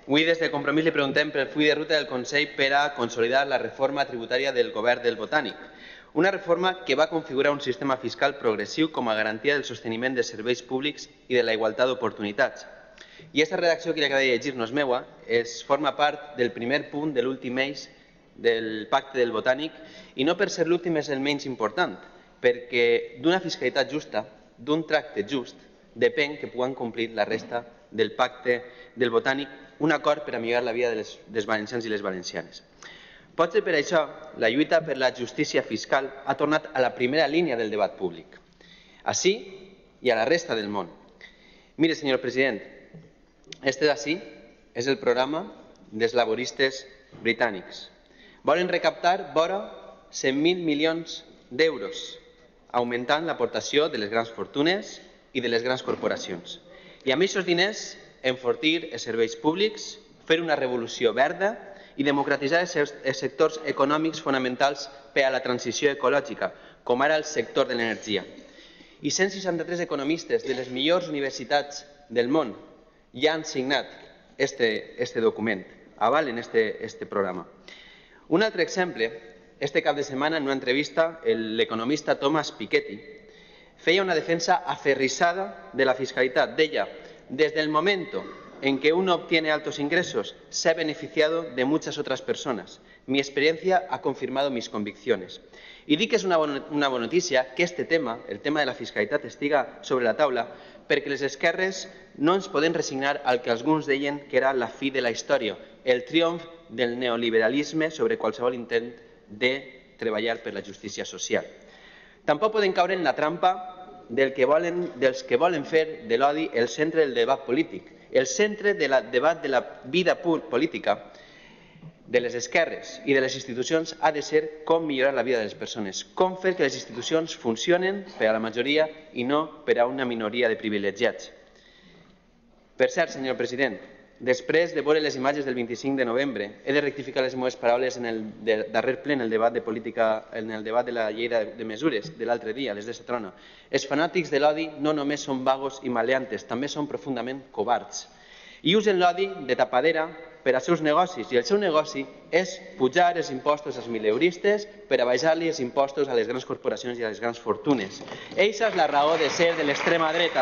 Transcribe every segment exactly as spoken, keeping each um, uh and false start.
Avui des de Compromís li preguntem pel full de ruta del Consell per a consolidar la reforma tributària del govern del Botànic. Una reforma que va configurar un sistema fiscal progressiu com a garantia del sosteniment de serveis públics i de la igualtat d'oportunitats. I aquesta redacció que li acaba de llegir no és meua, es forma part del primer punt de l'últim eix del Pacte del Botànic i no per ser l'últim és el menys important, perquè d'una fiscalitat justa, d'un tracte just, depèn que puguem complir la resta del Pacte del Botànic, un acord per a millorar la vida dels valencians i les valencianes. Potser per això la lluita per la justícia fiscal ha tornat a la primera línia del debat públic, així i a la resta del món. Mire, senyor president, este d'ací és el programa dels laboristes britànics. Volen recaptar vora cent mil milions d'euros, augmentant l'aportació de les grans fortunes i de les grans corporacions. I amb aquests diners enfortir els serveis públics, fer una revolució verda i democratitzar els sectors econòmics fonamentals per a la transició ecològica, com ara el sector de l'energia. I cent seixanta-tres economistes de les millors universitats del món ja han signat aquest document, avalen aquest programa. Un altre exemple, este cap de setmana en una entrevista l'economista Thomas Piketty feia una defensa aferrissada de la fiscalitat. Deia: desde el momento en que uno obtiene altos ingresos, se ha beneficiado de muchas otras personas. Mi experiencia ha confirmado mis convicciones. I dic que és una bona notícia que este tema, el tema de la fiscalitat, estiga sobre la taula perquè les esquerres no ens podem resignar al que alguns deien que era la fi de la història, el triomf del neoliberalisme sobre qualsevol intent de treballar per la justícia social. Tampoc podem caure en la trampa dels que volen fer de l'odi el centre del debat polític. El centre del debat de la vida política de les esquerres i de les institucions ha de ser com millorar la vida de les persones, com fer que les institucions funcionen per a la majoria i no per a una minoria de privilegiats. Per cert, senyor president, després de veure les imatges del vint-i-cinc de novembre, he de rectificar les meves paraules en el darrer ple, en el debat de política, en el debat de la llei de mesures de l'altre dia, les de Setrona. Els fanàtics de l'odi no només són vagos i maleantes, també són profundament covards. I usen l'odi de tapadera per als seus negocis, i el seu negoci és pujar els impostos als mileuristes per a baixar-li els impostos a les grans corporacions i a les grans fortunes. Eixa és la raó de ser de l'extrema dreta.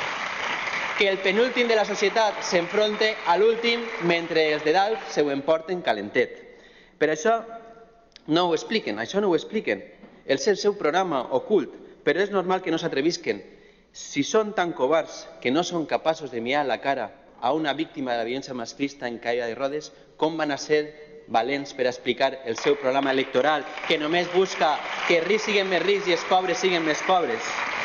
Que el penúltim de la societat s'enfronte a l'últim mentre els de dalt se ho emporten calentet. Per això no ho expliquen, això no ho expliquen. És el seu programa ocult, però és normal que no s'atrevisquen. Si són tan covards que no són capaços de mirar la cara a una víctima de la violència masclista en caïda de rodes, com van a ser valents per explicar el seu programa electoral que només busca que els rics siguin més rics i els pobres siguin més pobres?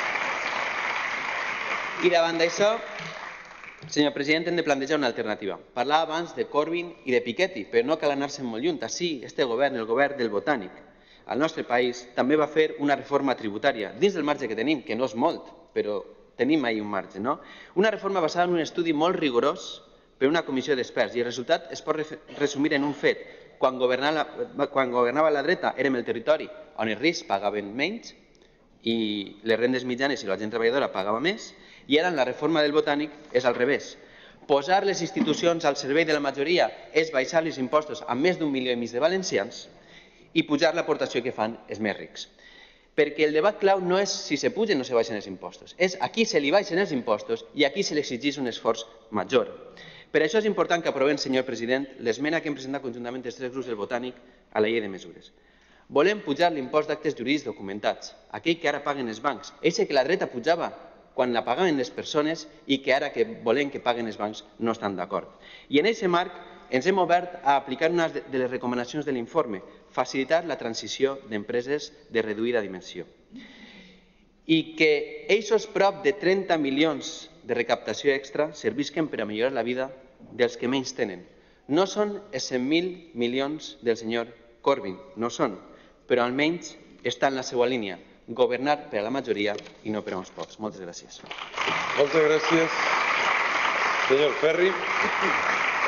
I davant d'això, senyor president, hem de plantejar una alternativa. Parlava abans de Corbyn i de Piketty, però no cal anar-se'n molt lluny. Així, este govern, el govern del Botànic, al nostre país, també va fer una reforma tributària, dins del marge que tenim, que no és molt, però tenim ahí un marge, no? Una reforma basada en un estudi molt rigorós per una comissió d'experts, i el resultat es pot resumir en un fet. Quan governava la dreta érem el territori on els rics pagaven menys i les rendes mitjanes i la gent treballadora pagava més, i ara en la reforma del Botànic és al revés. Posar les institucions al servei de la majoria és baixar els impostos a més d'un milió i mig de valencians i pujar l'aportació que fan els més rics. Perquè el debat clau no és si se pugen o se baixen els impostos, és a qui se li baixen els impostos i a qui se li exigeix un esforç major. Per això és important que aprovem, senyor president, l'esmena que hem presentat conjuntament els tres grups del Botànic a la llei de mesures. Volem pujar l'impost d'actes jurídics documentats, aquell que ara paguen els bancs, eixe que la dreta pujava quan la pagaven les persones i que ara que volem que paguen els bancs no estan d'acord. I en aquest marc ens hem obert a aplicar una de les recomanacions de l'informe, facilitar la transició d'empreses de reduïda dimensió. I que aquests prop de trenta milions de recaptació extra servisquen per a millorar la vida dels que menys tenen. No són els cent mil milions del senyor Corbyn, no són, però almenys està en la seva línia, governar per a la majoria i no per a uns pocs. Moltes gràcies. Moltes gràcies, senyor Ferri.